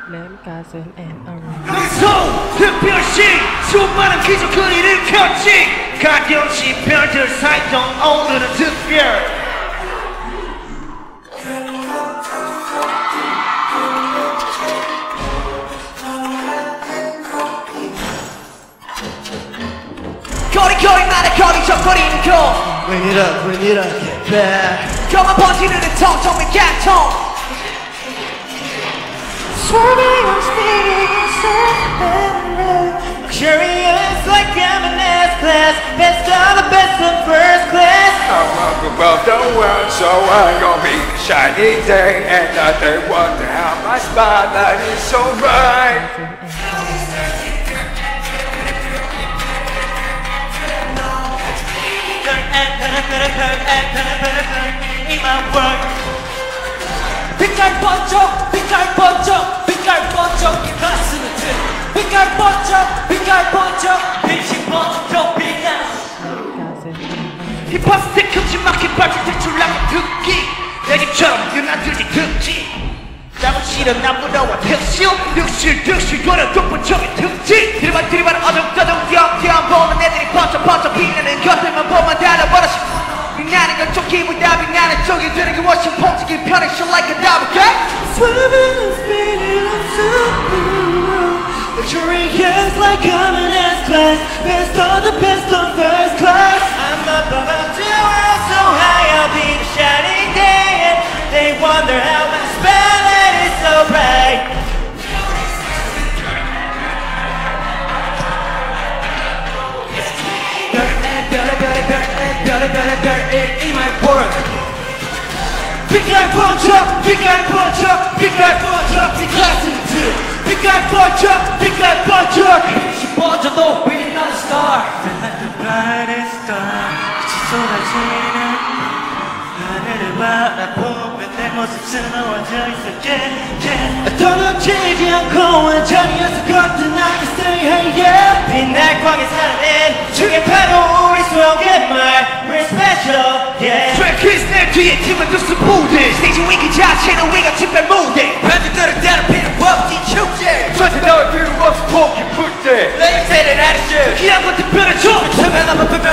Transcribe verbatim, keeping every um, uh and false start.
램가슴 and around. 소 특별시 수많은 기적을 일으켰지. 가끔씩 별들 사이동 오늘은 특별. 거리거리마다 거리적거리는 거. Bring it up, bring it up, get back. 혀만 번지르는 통, 통의 깡통. Swerving on speeding inside. Curious like I'm in S class. Best of the best of first class. I walk above the world, so I'm gonna be a shiny day. And that they wonder how my spotlight is so bright. In my world. 빛깔 번쩍, 빛깔 번쩍, 빛깔 번쩍 이 가슴을 들. 빛깔 번쩍, 빛깔 번쩍, 빛이 번쩍 빛나. 힙합 스틱 큼지막히 빠질 때 출락의 듣기. 내 집처럼 드나들지 듣지. 땀을 실어 나무라와 득실 득실 득실 거려 독보적인 특징. 들이반 들이반 어정떠정 뛰어뛰어 보는 애들이 번쩍 번쩍 빛나는 것들만 보면 달아버렸어. 빛나는 건 좋기보다 빛나는 쪽이 되는 게 훨씬 폭적인 편해. Shit like a double cut. Swimming and spinning on superhero. Curious like I'm in S class. Best of the best of first class. I'm up above the world so high I'll be the shining day. And they wonder how my spotlight is so bright. In my world. 빛깔 번쩍, 빛깔 번쩍, 빛깔 번쩍, 네 가슴을 들. 빛깔 번쩍, 빛깔 번쩍. 빛이 번져도 we're not a star. We're like the brightest star. 빛이 쏟아지는 하늘을 바라보면 내 모습 스러워져 있어. Yeah, yeah. 더 놓치지 않고 완전히어서 거듭나게 stay hey yeah. 빛날 광에 살아낸 중에 바로 우리 속의 말. We're special, yeah. 트랙키스 내 뒤에 팀은 두 스포들. 스테이지 위기 자체는 위가 특별 무대. 밴드들은 다른 필요 없지 축제. 절대 너의 필요 없이 포기 풀 때. 냄새는 아니지. 귀한 건 특별한 점. 처음에 나만